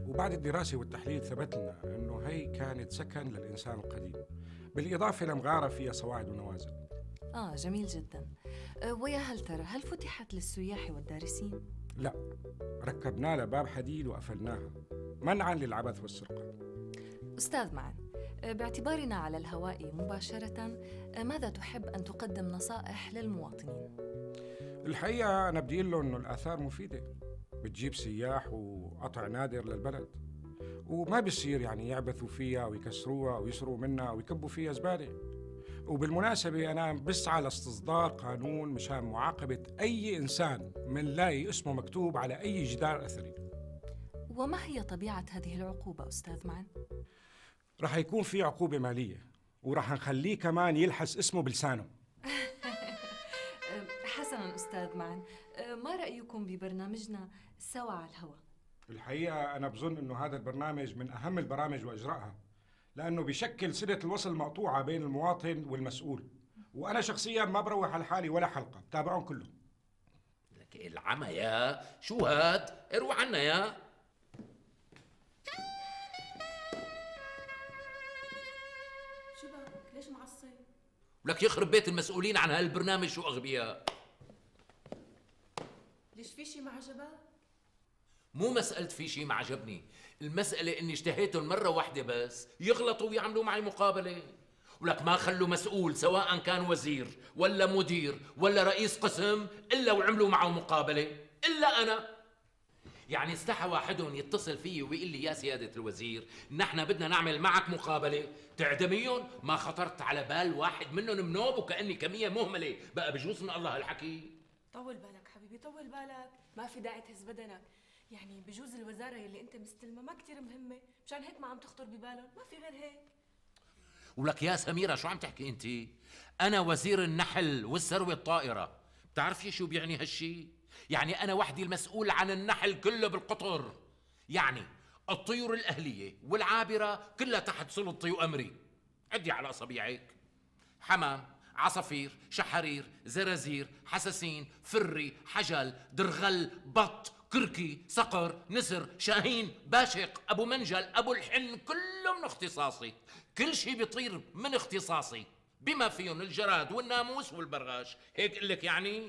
وبعد الدراسة والتحليل ثبت لنا أنه هي كانت سكن للإنسان القديم، بالإضافة لمغارة فيها صواعد ونوازل. جميل جدا. ويا هل ترى هل فتحت للسياح والدارسين؟ لا، ركبنا لها باب حديد وقفلناها منعا للعبث والسرقة. أستاذ معن، باعتبارنا على الهواء مباشرة، ماذا تحب أن تقدم نصائح للمواطنين؟ الحقيقة أنا بدي أقول له أنه الآثار مفيدة، بتجيب سياح وقطع نادر للبلد، وما بيصير يعني يعبثوا فيها ويكسروها ويسروا منها ويكبوا فيها زبالة. وبالمناسبة أنا بسعى لاستصدار قانون مشان معاقبة أي إنسان منلاقي اسمه مكتوب على أي جدار أثري. وما هي طبيعة هذه العقوبة أستاذ معن؟ رح يكون في عقوبة مالية، ورح نخليه كمان يلحس اسمه بلسانه. حسناً أستاذ معن، ما رأيكم ببرنامجنا سوا على الهواء؟ الحقيقة أنا بظن أنه هذا البرنامج من أهم البرامج وإجراءها، لأنه بيشكل صلة الوصل المقطوعة بين المواطن والمسؤول، وأنا شخصياً ما بروح على حالي ولا حلقة، تابعهم كلهم. لك العمى يا شو هاد؟ اروح عنا يا شبك ليش معصب؟ ولك يخرب بيت المسؤولين عن هالبرنامج شو أغبياء. ليش في شي ما عجبك؟ مو مسألة في شيء ما عجبني، المسألة إني اشتهيتهم مرة واحدة بس يغلطوا ويعملوا معي مقابلة. ولك ما خلوا مسؤول سواء كان وزير ولا مدير ولا رئيس قسم إلا وعملوا معه مقابلة إلا أنا. يعني استحى واحدهم يتصل فيي ويقول لي يا سيادة الوزير نحن بدنا نعمل معك مقابلة، تعدميهم ما خطرت على بال واحد منهم منوب وكأني كمية مهملة. بقى بجوز من الله هالحكي؟ طول بالك حبيبي طول بالك، ما في داعي تهز بدنك. يعني بجوز الوزارة اللي انت مستلمها ما كتير مهمة، مشان هيك ما عم تخطر ببالهم، ما في غير هيك. ولك يا سميرة شو عم تحكي انت؟ أنا وزير النحل والثروة الطائرة، بتعرفي شو بيعني هالشي؟ يعني أنا وحدي المسؤول عن النحل كله بالقطر، يعني الطيور الأهلية والعابرة كلها تحت سلطتي وأمري. عدي على أصابعك: حمام، عصافير، شحرير، زرازير، حساسين، فري، حجل، درغل، بط، كركي، صقر، نسر، شاهين، باشق، أبو منجل، أبو الحن، كله من اختصاصي. كل شيء بيطير من اختصاصي بما فيهم الجراد والناموس والبرغاش. هيك قلك يعني؟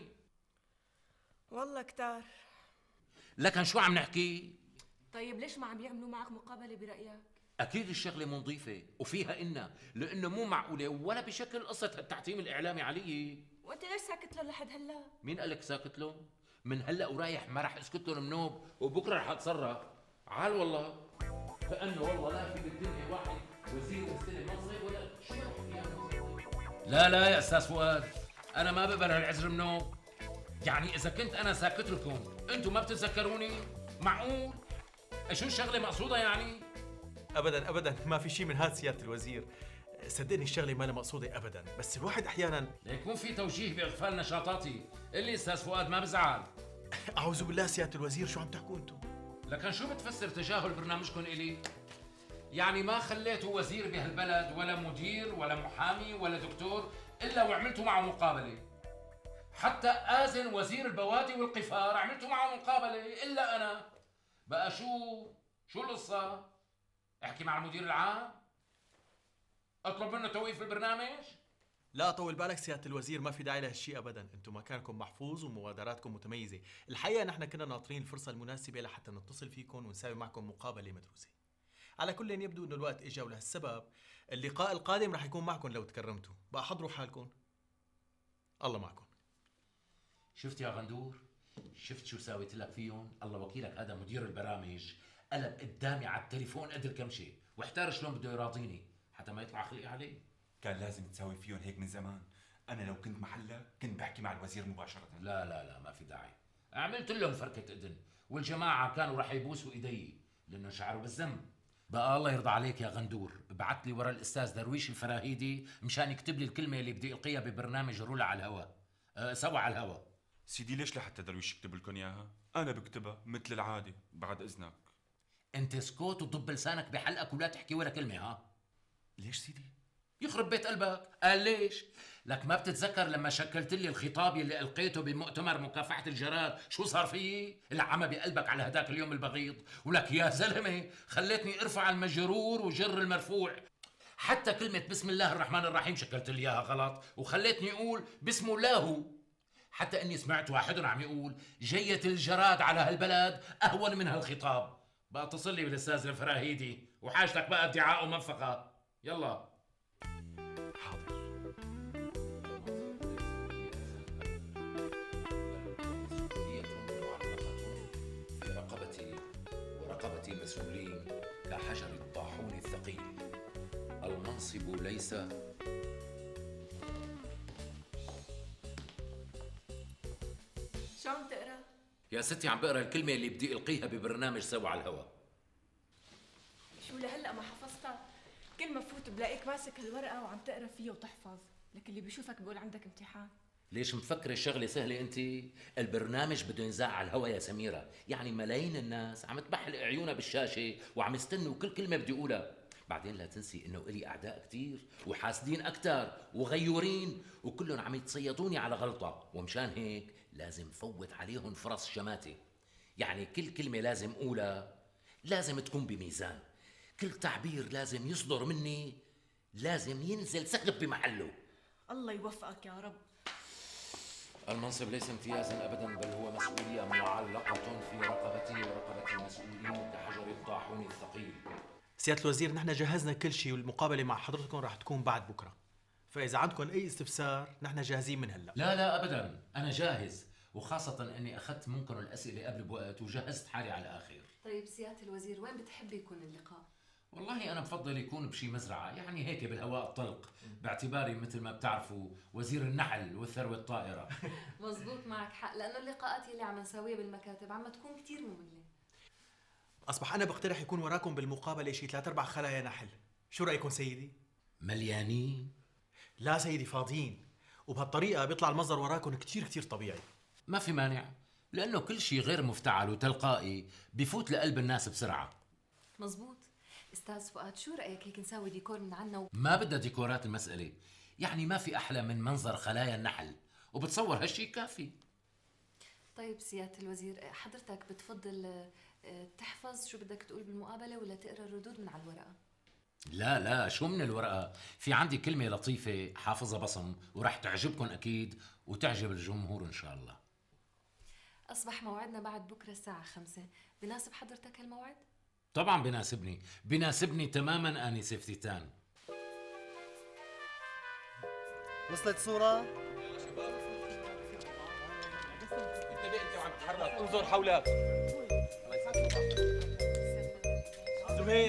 والله كتار. لكن شو عم نحكي؟ طيب ليش ما عم يعملوا معك مقابلة برأيك؟ أكيد الشغلة مو نظيفة وفيها لأنه مو معقولة ولا بشكل قصة التعتيم الإعلامي علي. وانت ليش ساكت له لحد هلا؟ مين قالك ساكت له؟ من هلا ورايح ما رح اسكت لهم منوب، وبكره رح اتصرف. عال والله كأنه والله لا في بالدنيا واحد وزير مستلم منصب ولا شو لا لا يا استاذ فؤاد، انا ما بقبل هالعذر منوب. يعني اذا كنت انا ساكت لكم انتم ما بتتذكروني؟ معقول؟ شو الشغله مقصوده يعني؟ ابدا ابدا ما في شيء من هذا سياده الوزير، صدقني الشغله ما لها مقصوده ابدا، بس الواحد احيانا ليكون في توجيه باغفال نشاطاتي. اللي استاذ فؤاد ما بزعل. اعوذ بالله سياده الوزير شو عم تحكوا انتم؟ لكن شو بتفسر تجاهل برنامجكم الي؟ يعني ما خليتوا وزير بهالبلد ولا مدير ولا محامي ولا دكتور الا وعملتوا معه مقابله. حتى آذن وزير البوادي والقفار عملتوا معه مقابله الا انا. بقى شو القصه؟ احكي مع المدير العام؟ اطلب منه توقيف البرنامج؟ لا طول بالك سياده الوزير، ما في داعي لهالشيء ابدا، انتم مكانكم محفوظ ومبادراتكم متميزه، الحقيقه نحن كنا ناطرين الفرصه المناسبه لحتى نتصل فيكم ونساوي معكم مقابله مدروسه. على كل يبدو انه الوقت اجا، ولهالسبب اللقاء القادم رح يكون معكم لو تكرمتوا، بقى حضروا حالكم. الله معكم. شفت يا غندور؟ شفت شو ساويت لك فيهم؟ الله وكيلك هذا مدير البرامج قلب قدامي على التليفون قد الكمشه، واحتار شلون بده يراضيني حتى ما يطلع خلقي عليه. كان لازم تساوي فيهم هيك من زمان. انا لو كنت محلك كنت بحكي مع الوزير مباشره. لا لا لا ما في داعي، عملت لهم فركه اذن، والجماعه كانوا رح يبوسوا ايدي لانه شعروا بالذنب. بقى الله يرضى عليك يا غندور، ابعث لي ورا الاستاذ درويش الفراهيدي مشان يكتب لي الكلمه اللي بدي القيها ببرنامج رولا على الهواء. سوا على الهواء. سيدي ليش لحتى درويش يكتب لكم اياها؟ انا بكتبها مثل العاده بعد اذنك. انت اسكت وضب لسانك بحلقك ولا تحكي ولا كلمه. ها ليش سيدي؟ يخرب بيت قلبك. قال ليش؟ لك ما بتتذكر لما شكلت لي الخطاب اللي ألقيته بمؤتمر مكافحة الجراد شو صار فيي؟ العمى بقلبك على هداك اليوم البغيض. ولك يا زلمة خليتني ارفع المجرور وجر المرفوع. حتى كلمة بسم الله الرحمن الرحيم شكلت لي اياها غلط وخليتني اقول بسم الله. حتى اني سمعت واحد عم يقول جية الجراد على هالبلد اهون من هالخطاب. بقى اتصل لي بالاستاذ الفراهيدي وحاجتك بقى ادعاء ومنفقة. يلا. حاضر. في رقبتي ورقبة مسؤولين كحجر الطاحون الثقيل. المنصب ليس شو عم تقرا؟ يا ستي عم بقرا الكلمة اللي بدي القيها ببرنامج سوا على الهوا. شو لهلا ما حفظتها؟ كل ما فوت بلاقيك ماسك هالورقه وعم تقرا فيها وتحفظ، لكن اللي بيشوفك بيقول عندك امتحان. ليش مفكرة الشغلة سهلة انت؟ البرنامج بده ينزاع على الهوا يا سميرة، يعني ملايين الناس عم تبحلق عيونها بالشاشة وعم يستنوا كل كلمة بدي اقولها. بعدين لا تنسي انه الي اعداء كتير وحاسدين اكتر وغيورين وكلهم عم يتصيدوني على غلطة، ومشان هيك لازم فوت عليهم فرص شماتة. يعني كل كلمة لازم اقولها لازم تكون بميزان، كل تعبير لازم يصدر مني لازم ينزل سقف بمحله. الله يوفقك يا رب. المنصب ليس امتيازا ابدا بل هو مسؤوليه معلقه في رقبتي ورقبه المسؤولين كحجر الطاحون الثقيل. سيادة الوزير نحن جهزنا كل شيء والمقابلة مع حضرتكم راح تكون بعد بكرة، فإذا عندكم أي استفسار نحن جاهزين من هلا. لا ابدا انا جاهز، وخاصه اني اخذت منكم الاسئله قبل بوقت وجهزت حالي على الاخير. طيب سيادة الوزير وين بتحب يكون اللقاء؟ والله انا بفضل يكون بشي مزرعه، يعني هيك بالهواء الطلق، باعتباري مثل ما بتعرفوا وزير النحل والثروه الطائره. مزبوط معك حق، لأنه اللقاءات اللي عم نسويها بالمكاتب عم تكون كتير مملة. أصبح أنا بقترح يكون وراكم بالمقابلة شي 3-4 خلايا نحل، شو رأيكم سيدي؟ مليانين؟ لا سيدي فاضيين، وبهالطريقة بيطلع المنظر وراكم كتير طبيعي. ما في مانع، لانه كل شيء غير مفتعل وتلقائي بفوت لقلب الناس بسرعه. مزبوط. استاذ فؤاد شو رأيك هيك نسوي ديكور من عنا ما بدها ديكورات المسألة، يعني ما في أحلى من منظر خلايا النحل، وبتصور هالشي كافي. طيب سيادة الوزير حضرتك بتفضل تحفظ شو بدك تقول بالمقابلة ولا تقرأ الردود من على الورقة؟ لا شو من الورقة، في عندي كلمة لطيفة حافظها بصم ورح تعجبكم أكيد وتعجب الجمهور إن شاء الله. أصبح موعدنا بعد بكرة الساعة 5، بناسب حضرتك هالموعد؟ طبعا بناسبني تماما آنسة فتيتان. وصلت صورة؟ انتبه انت وعم تتحرك، انظر حولك. زهير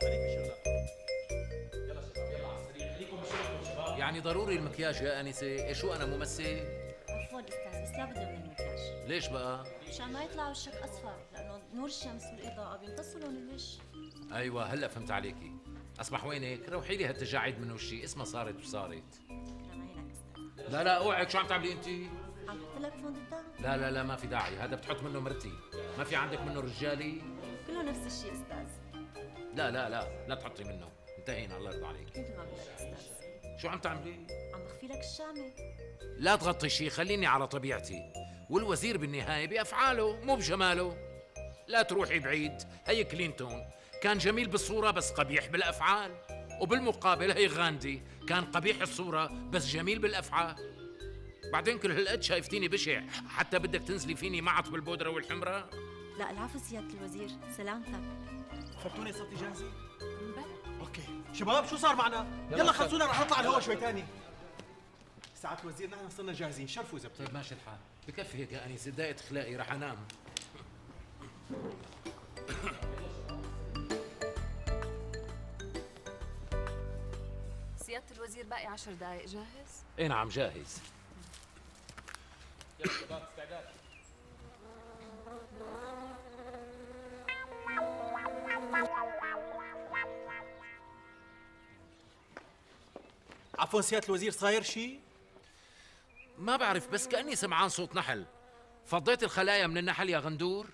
يعني ضروري المكياج يا آنسة؟ إيه شو أنا ممثل؟ عفوا استاذ، بس لابد من المكياج. ليش بقى؟ مشان ما يطلع وشك اصفر، لانه نور الشمس والاضاءه بيمتصوا لون الوش. أيوة هلا فهمت عليكي. أصبح وينك؟ روحي لي هالتجاعيد من وشي، اسمها صارت وصارت. لعينك استاذ. لا اوعك، شو عم تعملي انت؟ عم بحط لك فوند الدار. لا ما في داعي، هذا بتحط منه مرتي. ما في عندك منه رجالي؟ كله نفس الشيء استاذ. لا تحطي منه، انتهينا الله يرضى عليك. مثل ما بدك استاذ. شو عم تعملي؟ عم بخفي لك الشامه. لا تغطي شيء، خليني على طبيعتي، والوزير بالنهاية بأفعاله مو بجماله. لا تروحي بعيد، هي كلينتون كان جميل بالصورة بس قبيح بالأفعال، وبالمقابل هي غاندي كان قبيح الصورة بس جميل بالأفعال. بعدين كل هالقد شايفتيني بشع حتى بدك تنزلي فيني معط بالبودرة والحمرة؟ لا العفو سياده الوزير، سلامتك. فهمتوني صرتي جاهزة؟ بلى. اوكي شباب شو صار معنا؟ يلا خلصونا رح نطلع الهوا شوي تاني. سعادة الوزير نحن صرنا جاهزين، شرفوا اذا بتحب. طيب ماشي الحال، بكفي هيك يا أنيس، ضايقت خلاقي رح أنام. سيادة الوزير باقي 10 دقائق، جاهز؟ اي نعم جاهز. يلا شباب استعداد. عفوا سيادة الوزير صاير شيء؟ ما بعرف بس كأني سمعان صوت نحل. فضيت الخلايا من النحل يا غندور؟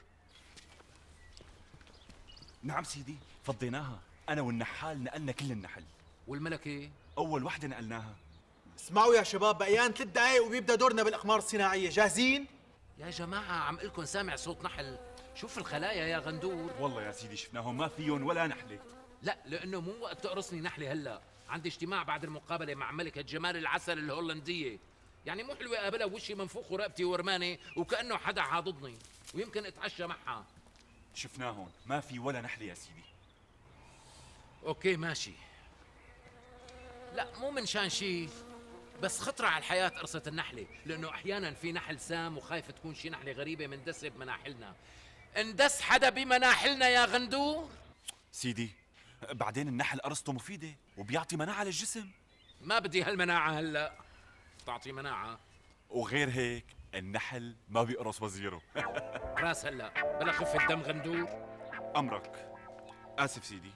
نعم سيدي، فضيناها، أنا والنحال نقلنا كل النحل، والملكة؟ اول وحده نقلناها. اسمعوا يا شباب، بقيان 3 دقايق وبيبدا دورنا بالاقمار الصناعيه، جاهزين؟ يا جماعة عم قلكن سامع صوت نحل. شوف الخلايا يا غندور. والله يا سيدي شفناهم ما فيهم ولا نحله. لا لأنه مو وقت تقرصني نحلة هلا، عندي اجتماع بعد المقابلة مع ملكة جمال العسل الهولندية. يعني مو حلوة قابلها ووشي منفوخ ورقبتي ورمانة وكأنه حدا عاضدني، ويمكن اتعشى معها. شفناهم ما في ولا نحله يا سيدي. اوكي ماشي. لا مو من شان شي، بس خطرة على الحياة قرصة النحلة، لأنه أحيانا في نحل سام وخايفة تكون شي نحلة غريبة مندسة بمناحلنا. اندس حدا بمناحلنا يا غندور؟ سيدي بعدين النحل قرصته مفيده وبيعطي مناعه للجسم. ما بدي هالمناعة هلا، تعطي مناعة. وغير هيك النحل ما بيقرص وزيره. راس هلا بلا خفة دم غندور. امرك. اسف سيدي.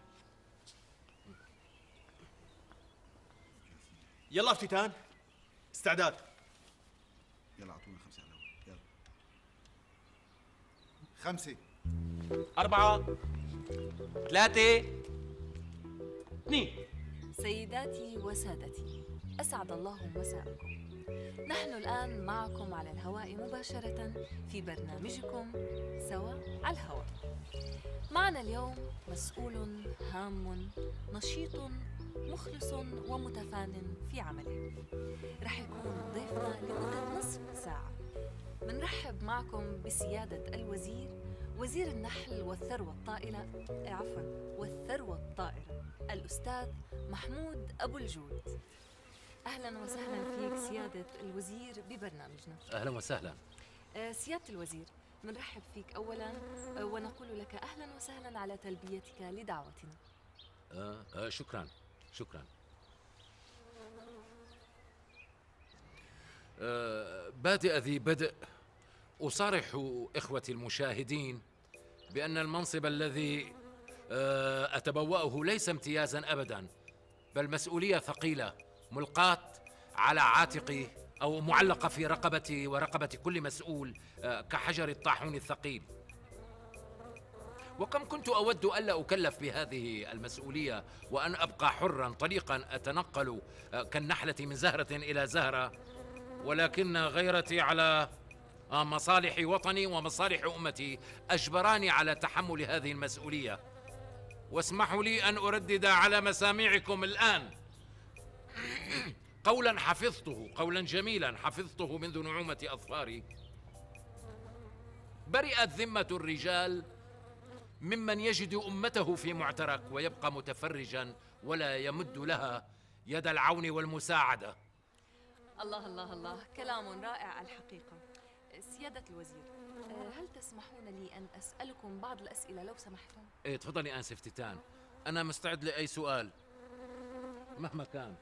يلا افتتان، استعداد. يلا اعطونا 5 على الأول. يلا 5 4 3 2. سيداتي وسادتي، أسعد الله مساءكم. نحن الآن معكم على الهواء مباشرة في برنامجكم سوا على الهواء. معنا اليوم مسؤول هام نشيط مخلص ومتفان في عمله. رح يكون ضيفنا لمدة نصف ساعة. منرحب معكم بسيادة الوزير، وزير النحل والثروة الطائرة والثروة الطائرة، الأستاذ محمود أبو الجود. أهلا وسهلا فيك سيادة الوزير ببرنامجنا. أهلا وسهلا. سيادة الوزير، منرحب فيك أولا ونقول لك أهلا وسهلا على تلبيتك لدعوتنا. شكرا شكرا. بادئ ذي بدء أصارح إخوتي المشاهدين بأن المنصب الذي أتبوأه ليس امتيازا أبدا، بل مسؤولية ثقيلة ملقاة على عاتقي أو معلقة في رقبتي ورقبة كل مسؤول كحجر الطاحون الثقيل. وكم كنت أود ألا أكلف بهذه المسؤولية وأن أبقى حرا طليقا أتنقل كالنحلة من زهرة إلى زهرة، ولكن غيرتي على مصالح وطني ومصالح أمتي أجبراني على تحمل هذه المسؤولية. واسمحوا لي أن أردد على مسامعكم الآن قولا حفظته، قولا جميلا حفظته منذ نعومة أظفاري: برئت ذمة الرجال ممن يجد أمته في معترك ويبقى متفرجا ولا يمد لها يد العون والمساعدة. الله الله الله، كلام رائع الحقيقة. سيادة الوزير، هل تسمحون لي أن أسألكم بعض الأسئلة لو سمحتم؟ إيه تفضلي أنسة افتتان، أنا مستعد لأي سؤال مهما كان.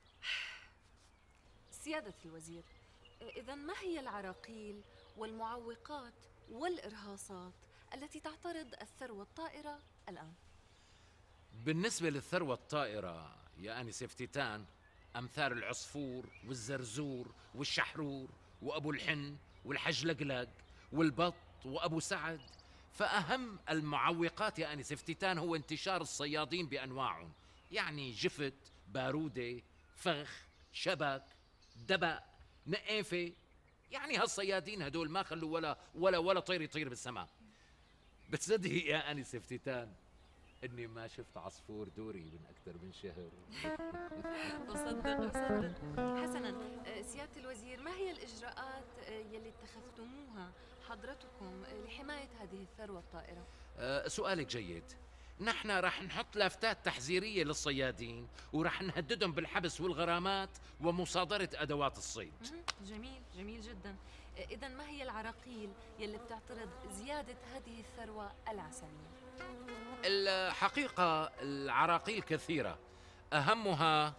سيادة الوزير، إذن ما هي العراقيل والمعوقات والإرهاصات التي تعترض الثروة الطائرة الآن؟ بالنسبة للثروة الطائرة يا أنسة افتتان، أمثال العصفور والزرزور والشحرور وأبو الحن والحجلقلق والبط وأبو سعد، فأهم المعوقات يا أنسة افتتان هو انتشار الصيادين بأنواعهم، يعني جفت، بارودة، فخ، شبك، دبق، نقافة. يعني هالصيادين هدول ما خلوا ولا طير يطير بالسماء. بتصدقي يا أنسة افتتان إني ما شفت عصفور دوري من أكثر من شهر؟ أصدق. حسنا سيادة الوزير، ما هي الإجراءات يلي اتخذتموها حضرتكم لحماية هذه الثروة الطائرة؟ سؤالك جيد. نحن رح نحط لافتات تحذيرية للصيادين ورح نهددهم بالحبس والغرامات ومصادرة أدوات الصيد. جميل جدا. إذا ما هي العراقيل يلي بتعترض زيادة هذه الثروة العسلية؟ الحقيقة العراقيل كثيرة، أهمها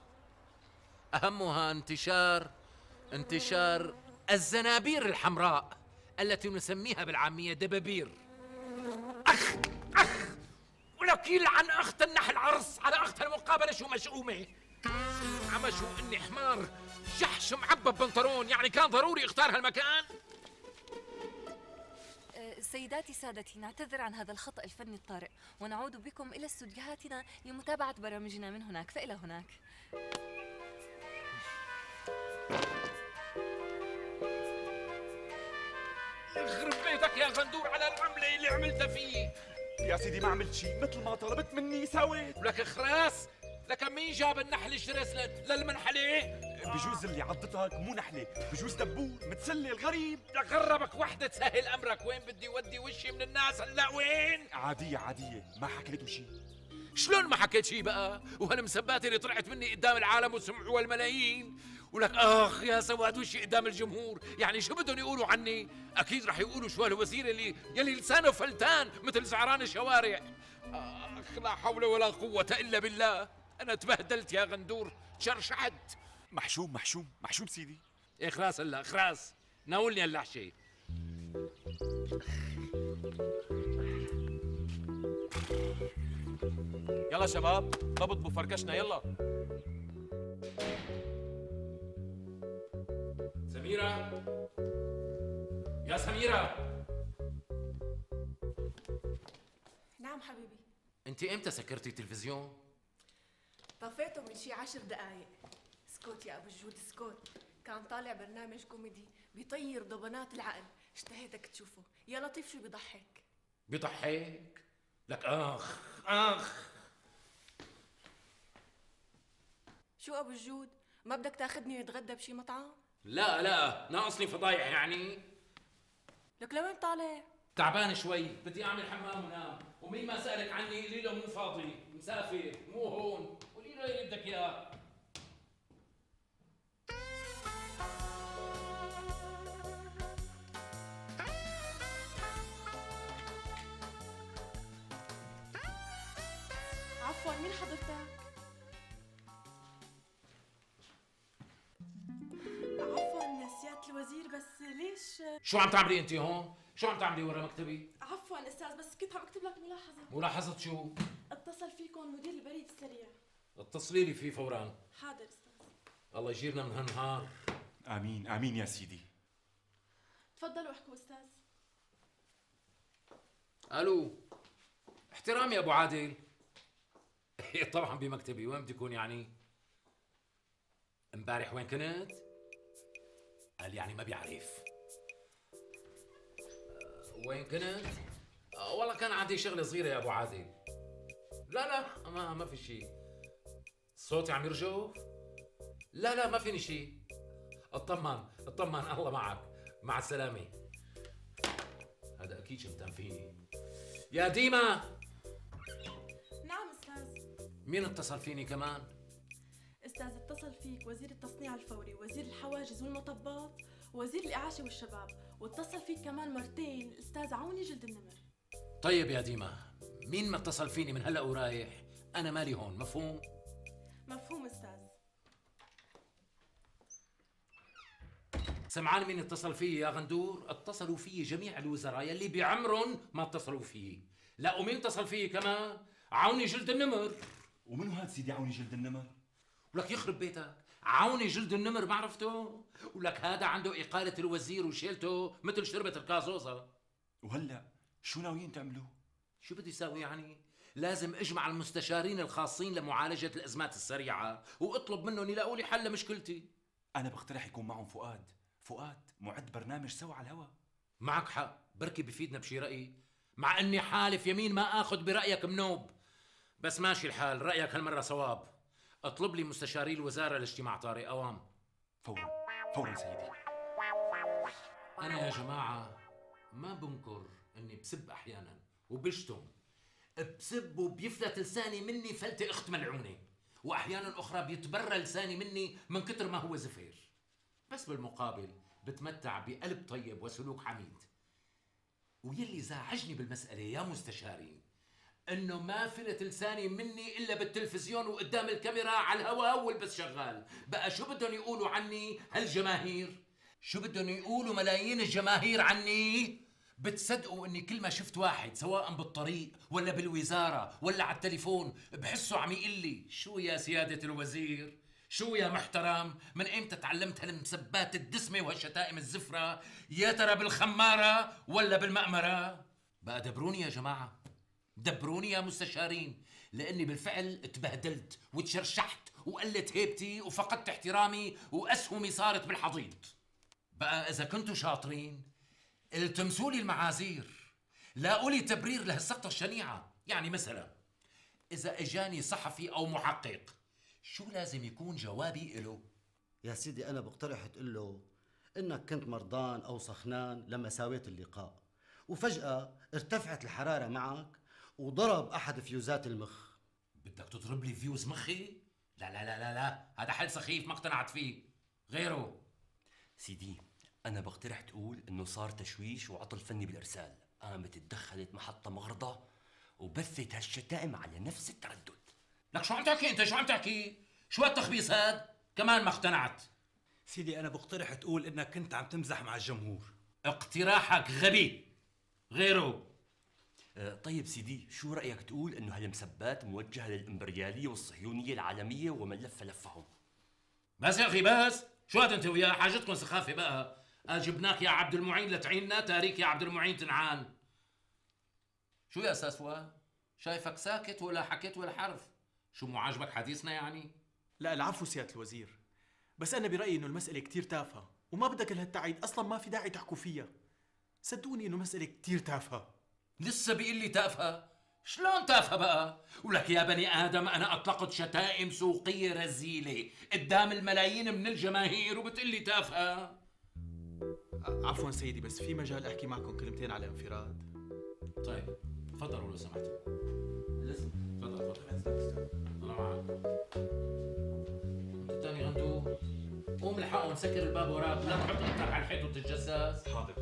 انتشار الزنابير الحمراء التي نسميها بالعامية دبابير. أخ ولك يلعن أخت النحل عرس على أخت المقابلة شو مشؤومة. عمشوا إني حمار جحش معبب بنطرون، يعني كان ضروري اختار هالمكان. سيداتي سادتي، نعتذر عن هذا الخطأ الفني الطارئ ونعود بكم إلى استوديوهاتنا لمتابعة برامجنا من هناك فإلى هناك. يخرب بيتك يا غندور على العملة اللي عملتها فيه. يا سيدي ما عملت شيء، مثل ما طلبت مني سويت. ولك خراس، لك مين جاب النحل الشرس للمنحلة؟ بجوز اللي عضتك مو نحلة، بجوز دبور متسلل غريب. قربك وحدة تسهل أمرك. وين بدي ودي وشي من الناس هلا؟ وين؟ عادية ما حكيت شيء. شلون ما حكيت شيء بقى؟ وهالمسبات اللي طلعت مني قدام العالم وسمعوها الملايين. ولك آخ يا سواد وشي قدام الجمهور، يعني شو بدهم يقولوا عني؟ أكيد رح يقولوا شو هالوزير يلي لسانه فلتان مثل زعران الشوارع. آخ لا حول ولا قوة إلا بالله. أنا تبهدلت يا غندور، تشرشحت. محشوم سيدي. إيه خلاص هلا خلاص، ناولني هاللحشة. يلا شباب ضبط فركشنا يلا. سميرة، يا سميرة. نعم حبيبي. انت امتى سكرتي التلفزيون؟ طفيته من شي 10 دقايق. اسكت يا ابو الجود اسكت، كان طالع برنامج كوميدي بيطير ضبنات العقل، اشتهيتك تشوفه. يا لطيف شو بيضحك. بيضحك؟ لك اخ. شو ابو الجود، ما بدك تاخذني نتغدى بشي مطعم؟ لا ناقصني فضايح يعني. لك لوين طالع؟ تعبان شوي، بدي اعمل حمام ونام. ومين ما سألك عني قولي له مو فاضي، مسافر مو هون، قولي له اللي بدك اياه. عفوا مين حضرتك؟ عفوا سيادة الوزير، بس ليش؟ شو عم تعملي انت هون؟ شو عم تعملي ورا مكتبي؟ عفوا استاذ، بس كنت عم اكتب لك ملاحظة. ملاحظة شو؟ اتصل فيكم مدير البريد السريع. اتصلي لي فيه فورا. حاضر استاذ. الله يجيرنا من هالنهار. امين يا سيدي. تفضلوا احكوا استاذ. الو، احترام يا ابو عادل. طبعا بمكتبي، وين بدي اكون يعني؟ امبارح وين كنت؟ قال يعني ما بيعرف. وين كنت؟ والله كان عندي شغله صغيره يا ابو عادل. لا ما في شيء. صوتي عم يرجف؟ لا ما فيني شيء. اطمن الله معك. مع السلامه. هذا اكيد شمتان فيني. يا ديما. نعم استاذ. مين اتصل فيني كمان؟ استاذ اتصل فيك وزير التصنيع الفوري، وزير الحواجز والمطبات، وزير الإعاشة والشباب، واتصل فيك كمان مرتين الأستاذ عوني جلد النمر. طيب يا ديما، مين ما اتصل فيني من هلا ورايح؟ أنا مالي هون، مفهوم؟ مفهوم أستاذ. سمعان مين اتصل فيي يا غندور؟ اتصلوا فيي جميع الوزراء يلي بعمرهم ما اتصلوا فيي. لا ومين اتصل فيي كمان؟ عوني جلد النمر. ومنو هاد سيدي عوني جلد النمر؟ ولك يخرب بيتك، عوني جلد النمر ما عرفته؟ ولك هذا عنده إقالة الوزير وشيلته مثل شربة الكازوزة. وهلا شو ناويين تعملوا؟ شو بدي ساوي يعني؟ لازم اجمع المستشارين الخاصين لمعالجة الأزمات السريعة واطلب منهم يلاقوا لي حل لمشكلتي. أنا بقترح يكون معهم فؤاد معد برنامج سوا على الهوا. معك حق، بركي بفيدنا بشي رأي، مع اني حالف يمين ما اخذ برأيك منوب. بس ماشي الحال، رأيك هالمرة صواب. اطلب لي مستشاري الوزارة لاجتماع طارئ اوام. فورا سيدي. انا يا جماعة ما بنكر اني بسب احيانا وبشتم، بسب وبيفلت لساني مني فلتة اخت ملعونة، واحيانا اخرى بيتبرى لساني مني من كتر ما هو زفير. بس بالمقابل بتمتع بقلب طيب وسلوك حميد. ويلي زعجني بالمسألة يا مستشارين انه ما فلت لساني مني الا بالتلفزيون وقدام الكاميرا على الهواء والبث شغال. بقى شو بدهم يقولوا عني هالجماهير؟ شو بدهم يقولوا ملايين الجماهير عني؟ بتصدقوا اني كل ما شفت واحد سواء بالطريق ولا بالوزارة ولا على التليفون بحسه عم يقول لي شو يا سيادة الوزير؟ شو يا محترم؟ من ايمتى تعلمت هالمسبات الدسمة وهالشتائم الزفرة؟ يا ترى بالخمارة ولا بالمأمرة؟ بقى دبروني يا جماعة، دبروني يا مستشارين، لأني بالفعل اتبهدلت وتشرشحت وقلت هيبتي وفقدت احترامي وأسهمي صارت بالحضيض. بقى إذا كنتوا شاطرين التمسوا لي المعاذير، لاقوا لي تبرير لهالسقطة الشنيعة. يعني مثلا إذا إجاني صحفي أو محقق شو لازم يكون جوابي إله؟ يا سيدي أنا بقترح تقول له إنك كنت مرضان أو سخنان لما ساويت اللقاء، وفجأة ارتفعت الحرارة معك وضرب أحد فيوزات المخ. بدك تضرب لي فيوز مخي؟ لا لا لا لا لا، هذا حل سخيف ما اقتنعت فيه. غيره سيدي أنا بقترح تقول إنه صار تشويش وعطل فني بالإرسال، قامت اتدخلت محطة مغرضة وبثت هالشتائم على نفس التردد. لك شو عم تحكي انت؟ شو عم تحكي؟ شو هالتخبيص هاد؟ كمان ما اقتنعت. سيدي أنا بقترح تقول إنك كنت عم تمزح مع الجمهور. اقتراحك غبي. غيره طيب سيدي شو رأيك تقول إنه هالمسبات موجهة للإمبريالية والصهيونية العالمية ومن لف لفهم؟ بس يا أخي بس، شو هاد انت وياه؟ حاجتكم سخافة بقى. جبناك يا عبد المعين لتعيننا، تاريك يا عبد المعين تنعان. شو يا أستاذ فؤاد؟ شايفك ساكت ولا حكيت ولا حرف. شو مو عاجبك حديثنا يعني؟ لا العفو سيادة الوزير، بس أنا برأيي إنه المسألة كتير تافهة وما بدك لهالتعيد، أصلاً ما في داعي تحكوا فيها. صدقوني إنه مسألة كتير تافهة. لسه بيقول لي تافهة؟ شلون تافهة بقى؟ ولك يا بني آدم أنا أطلقت شتائم سوقية رزيلة قدام الملايين من الجماهير وبتقول لي تافهة؟ عفواً سيدي، بس في مجال أحكي معكم كلمتين على انفراد؟ طيب تفضلوا لو سمحتوا. تفضل تفضل. أنا معك. أنت الثاني غندور، قوم الحق ومسكر الباب وراك، لا تحط إيدك على الحيط وتتجسس. حاضر.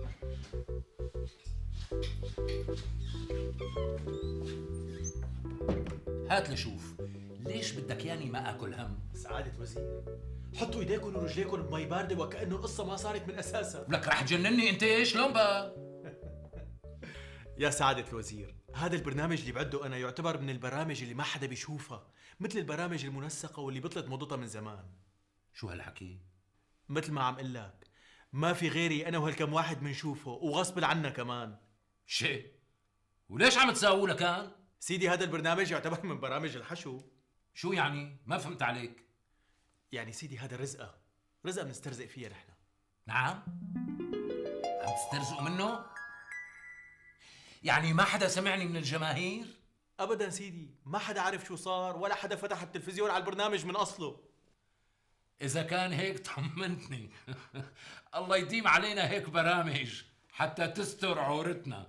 هات لشوف، ليش بدك ياني ما آكل هم؟ سعادة وزير، حطوا ايديكم ورجليكم بمي باردة وكأنه القصة ما صارت من أساسها. لك رح تجنني أنت، شلون بقى؟ يا سعادة الوزير، هذا البرنامج اللي بعده أنا يعتبر من البرامج اللي ما حدا بيشوفها، مثل البرامج المنسقة واللي بطلت موضتها من زمان. شو هالحكي؟ مثل ما عم قل لك، ما في غيري أنا وهالكم واحد منشوفه وغصب عنا كمان. شي؟ وليش عم تساووا لكان؟ سيدي هذا البرنامج يعتبر من برامج الحشو. شو يعني؟ ما فهمت عليك. يعني سيدي هذا رزقة بنسترزق فيها نحن. نعم؟ عم تسترزقوا منه؟ يعني ما حدا سمعني من الجماهير؟ أبدا سيدي، ما حدا عارف شو صار ولا حدا فتح التلفزيون على البرنامج من أصله. إذا كان هيك طمنتني. الله يديم علينا هيك برامج حتى تستر عورتنا.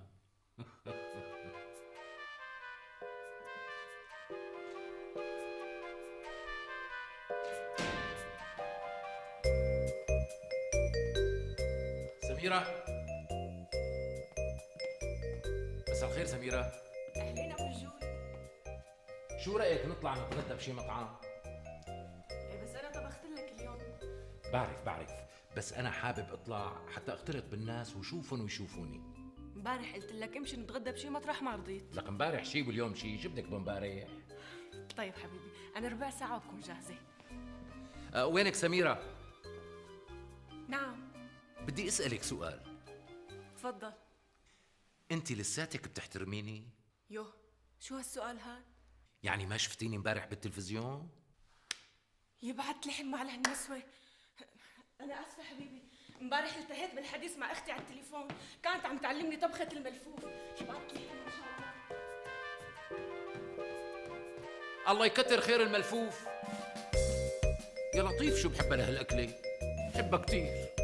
سميرة، مساء الخير سميرة. أهلين أبو الجود. شو رأيك نطلع نتغدى بشي مطعم؟ إيه بس أنا طبخت لك اليوم. بعرف، بس أنا حابب أطلع حتى أختلط بالناس وشوفهم ويشوفوني. امبارح قلت لك امشي نتغدى بشي مطرح ما رضيت. لك امبارح شي واليوم شي، جبتك بامبارح. طيب حبيبي، أنا ربع ساعة وبكون جاهزة. وينك سميرة؟ نعم. بدي أسألك سؤال. تفضل. أنت لساتك بتحترميني؟ يوه، شو هالسؤال هاد؟ يعني ما شفتيني امبارح بالتلفزيون؟ يبعت لحم على هالنسوة. أنا آسفة حبيبي، امبارح التهيت بالحديث مع أختي على التليفون، كانت عم تعلمني طبخة الملفوف. يبعت لحم إن شاء الله. الله يكتر خير الملفوف. يا لطيف شو بحبها لهالأكلة، بحبها كتير.